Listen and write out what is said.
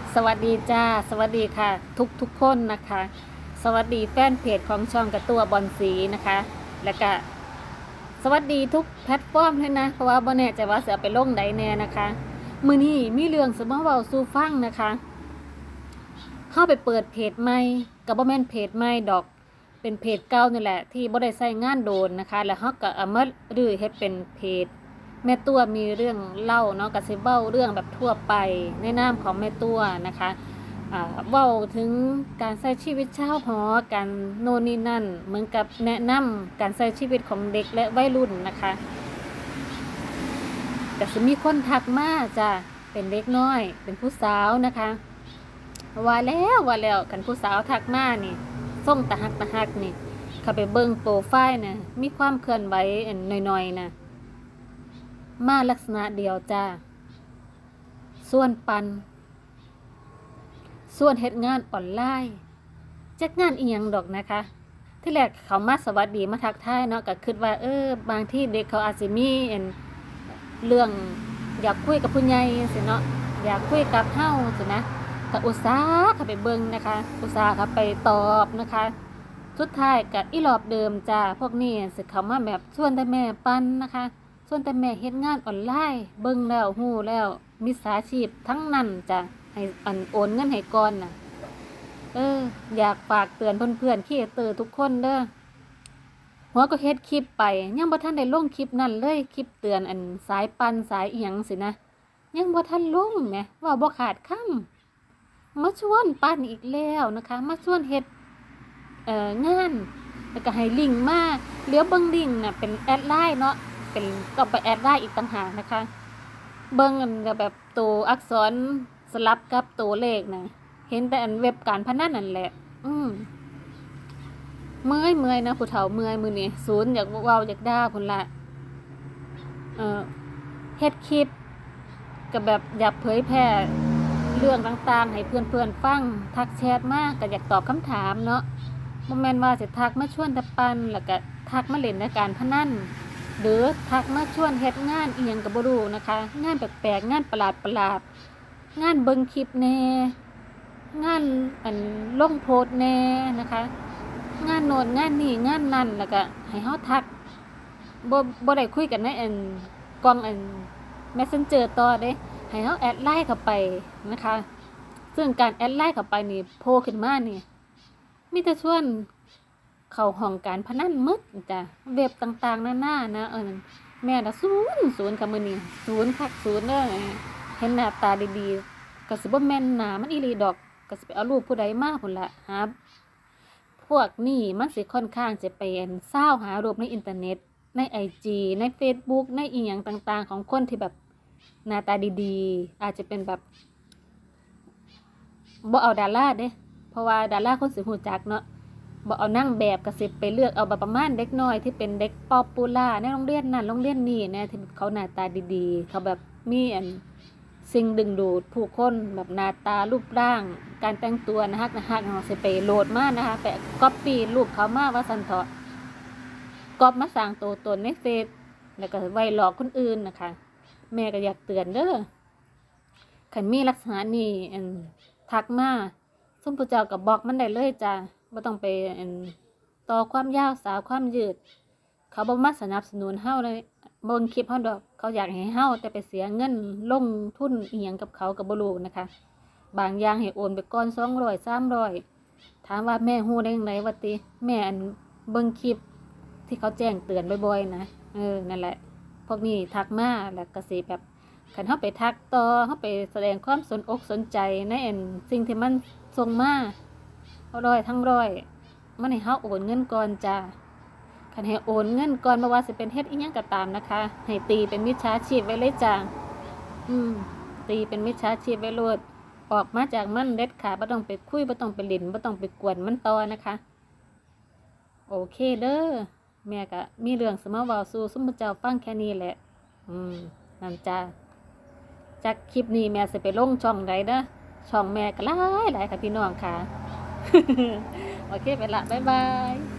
สวัสดีจ้าสวัสดีค่ะทุกคนนะคะสวัสดีแฟนเพจของช่องกระตัวบอลสีนะคะแล้วก็สวัสดีทุกแพลตฟอร์มเลยนะเพราะว่าบ่แน่ใจว่าจะไปลงใดแน่นะคะมื้อนี้มีเรื่องสมมาเว้าสู่ฟังนะคะเข้าไปเปิดเพจใหม่กับบ่แม่นเพจใหม่ดอกเป็นเพจเก่านี่แหละที่บ่ได้ใช้งานโดนนะคะแล้วเฮาก็เอามารื้อให้เป็นเพจแม่ตัวมีเรื่องเล่าเนาะก็สิเว้าเรื่องแบบทั่วไปในนามของแม่ตัวนะคะเว้าถึงการใช้ชีวิตชาวหอการโน่นนี่นั่นเหมือนกับแนะนำการใช้ชีวิตของเด็กและวัยรุ่นนะคะแต่จะมีคนทักมาจ้ะเป็นเด็กน้อยเป็นผู้สาวนะคะว่าแล้วกันผู้สาวทักมานี่ส่งตะหักนี่เข้าไปเบิ่งโปรไฟล์นะมีความเคลื่อนไหวหน่อยๆนะมาลักษณะเดียวจ้าส่วนปันส่วนเฮ็ดงานออนไลน์จักงานอีหยังดอกนะคะที่แรกเขามาสวัสดีมาทักทายเนาะก็คิดว่าบางที่เด็กเขาอาจจะมีเรื่องอยากคุยกับผู้ใหญ่สิเนาะอยากคุยกับเฮาสินะก็อุตส่าห์เข้าไปเบิ่งนะคะอุตส่าห์เข้าไปตอบนะคะสุดท้ายก็อีหลอบเดิมจ้าพวกนี้สิเขามาแบบชวนแต่แม่ปันนะคะส่วนแต่แม่เฮ็ดงานออนไลน์เบิ่งแล้วฮู้แล้วมิจฉาชีพทั้งนั้นจ้ะให้โอนเงินให้ก่อนน่ะอยากฝากเตือนเพื่อนๆครีเอเตอร์ทุกคนเด้อหัวก็เฮ็ดคลิปไปยังบ่ทันได้ลงคลิปนั้นเลยคลิปเตือนสายปันสายอีหยังสินะยังบ่ทันลงแหมว่าบ่ขาดคำมาชวนปันอีกแล้วนะคะมาชวนเฮ็ดงานแล้วก็ให้ลิงก์มาเดี๋ยวเบิ่งลิงก์น่ะเป็นแอดไลน์เนาะเป็นก็ไปแอดไลน์อีกต่างหากนะคะเบิ่งก็แบบตัวอักษรสลับกับตัวเลขนะเห็นแต่เว็บการพนันนั่นแหละเมื่อยนะผู้เฒ่าเมื่อยมื้อนี้ศูนย์อยากเว้าอยากด่าพุ่นละเฮ็ดคลิปก็แบบอยากเผยแพร่เรื่องต่างๆให้เพื่อนๆฟังทักแชทมาก็อยากตอบคำถามเนาะบ่แม่นว่าสิทักมาชวนแต่ปันแล้วก็ทักมาเล่นในการพนันหรือทักมาชวนเฮ็ดงานอีหยังก็บ่รู้นะคะงานแปลกๆงานประหลาดงานเบิ่งคลิปแน่งานลงโพสต์แน่นะคะงานโน่นงานนี่งานนั่นแล้วก็ให้เฮาทักบ่ได้คุยกันในกล่องMessenger ต่อเด้ให้เฮาแอดไลน์เข้าไปนะคะซึ่งการแอดไลน์เข้าไปนี่โผล่ขึ้นมานี่มีแต่ชวนเข้าห้องการพนันหมดจ้ะเว็บต่างๆนานะแม่น่ะศูนย์ค่ะมื้อนี้ศูนย์คักศูนย์เด้อเห็นหน้าตาดีๆก็สิบ่แม่นหน้ามันอีหลีดอกก็สิไปเอารูปผู้ใดมาพุ่นล่ะหาพวกนี้มันสิค่อนข้างจะเป็นเศร้าหารูปในอินเทอร์เน็ตใน IG ใน Facebook ในอีหยังต่างๆของคนที่แบบหน้าตาดีๆอาจจะเป็นแบบบ่เอาดาราเด้เพราะว่าดาราคนสิฮู้จักเนาะบ่เอานั่งแบบก็สิไปเลือกเอาแบบประมาณเด็กน้อยที่เป็นเด็กป๊อปปูล่าในโรงเรียนนั้นโรงเรียนนี้นะที่เขาหน้าตาดีๆเขาแบบมีสิ่งดึงดูดผู้คนแบบหน้าตารูปร่างการแต่งตัวนะฮะเราสิไปโหลดมานะคะไปก๊อปปี้รูปเขามาว่าซั่นเถาะก๊อปมาสร้างตัวตนในเฟซแล้วก็ไว้หลอกคนอื่นนะคะแม่ก็อยากเตือนเด้อคันมีลักษณะนี้ทักมาซุ่มผู้เจ้ากับบล็อกมันได้เลยจ้ะบ่ต้องไปต่อความยาวสาวความยืดเขาบ่มาสนับสนุนเฮาเลยบ่คลิปเฮาดอกเขาอยากให้เฮาแต่ไปเสียเงินลงทุนอีหยังกับเขาก็บ่รู้นะคะบางอย่างให้โอนไปก่อน200 300ถามว่าแม่ฮู้ได้จังไดว่าติแม่เบิ่งคลิปที่เขาแจ้งเตือนบ่อยๆนะนั่นแหละพวกนี้ทักมาแล้วก็สิแบบคันเฮาไปทักต่อเฮาไปแสดงความสนอกสนใจในสิ่งที่มันส่งมาทั้งร้อยมันให้เฮาโอนเงินก่อนจ้าคันให้โอนเงินก่อนบ่ว่าสิเป็นเฮ็ดอีหยังก็ตามนะคะให้ตีเป็นมิจฉาชีพไว้เลยจ้าตีเป็นมิจฉาชีพไว้โลดออกมาจากมันเด็ดขาดบ่ต้องไปคุยบ่ต้องไปเล่นบ่ต้องไปกวนมันต่อนะคะโอเคเด้อแม่ก็มีเรื่องสิมาเว้าสู่ซุมเจ้าฟังแค่นี้แหละนั่นจ้าจากคลิปนี้แม่สิไปลงช่องใดเด้อช่องแม่ก็หลายค่ะพี่น้องค่ะ โอเคไปละบ๊ายบาย